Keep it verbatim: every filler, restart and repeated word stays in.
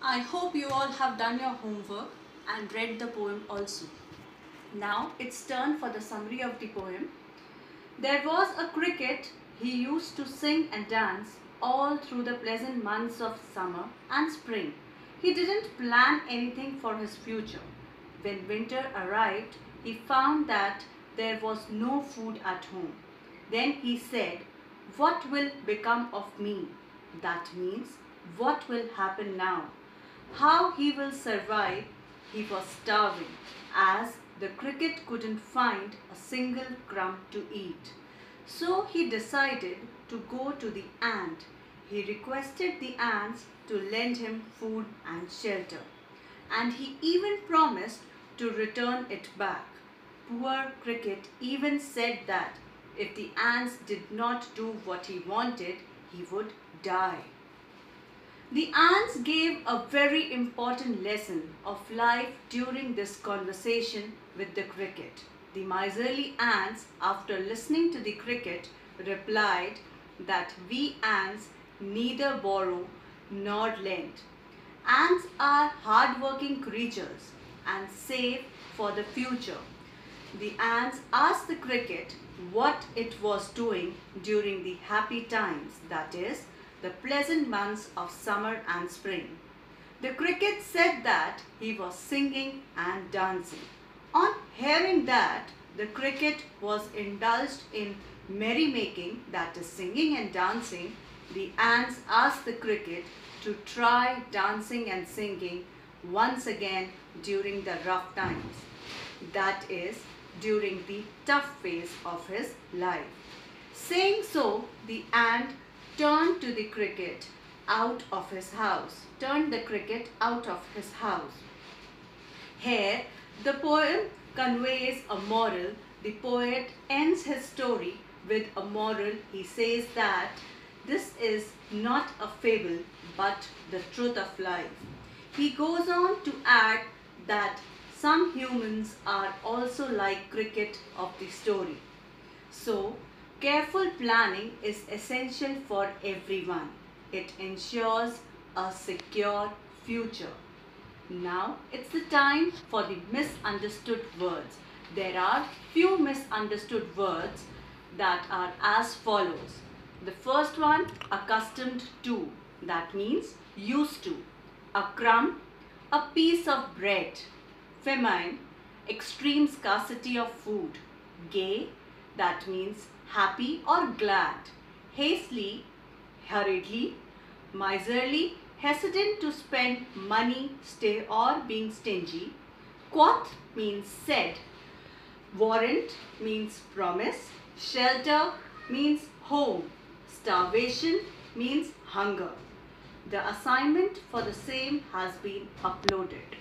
I hope you all have done your homework and read the poem also. Now it's turn for the summary of the poem. There was a cricket, he used to sing and dance all through the pleasant months of summer and spring. He didn't plan anything for his future. When winter arrived, he found that there was no food at home. Then he said, "What will become of me?" That means, what will happen now? How he will survive? He was starving, as the cricket couldn't find a single crumb to eat. So he decided to go to the ant. He requested the ants to lend him food and shelter, and he even promised to return it back. Poor cricket even said that if the ants did not do what he wanted, he would die. The ants gave a very important lesson of life during this conversation with the cricket. The miserly ants, after listening to the cricket, replied that we ants neither borrow nor lend. Ants are hard-working creatures and save for the future. The ants asked the cricket what it was doing during the happy times, that is, the pleasant months of summer and spring. The cricket said that he was singing and dancing. On hearing that the cricket was indulged in merrymaking, that is singing and dancing, the ants asked the cricket to try dancing and singing once again during the rough times, that is, during the tough phase of his life. Saying so, the ant turned to the cricket out of his house, turned the cricket out of his house. Here, the poem conveys a moral. The poet ends his story with a moral. He says that this is not a fable, but the truth of life. He goes on to add that some humans are also like cricket of the story. So, careful planning is essential for everyone. It ensures a secure future. Now it's the time for the misunderstood words. There are few misunderstood words that are as follows. The first one, accustomed to, that means used to. A crumb, a piece of bread. Famine, extreme scarcity of food. Gay, that means happy or glad. Hastily, hurriedly. Miserly, hesitant to spend money, stay or being stingy. Quoth means said. Warrant means promise. Shelter means home. Starvation means hunger. The assignment for the same has been uploaded.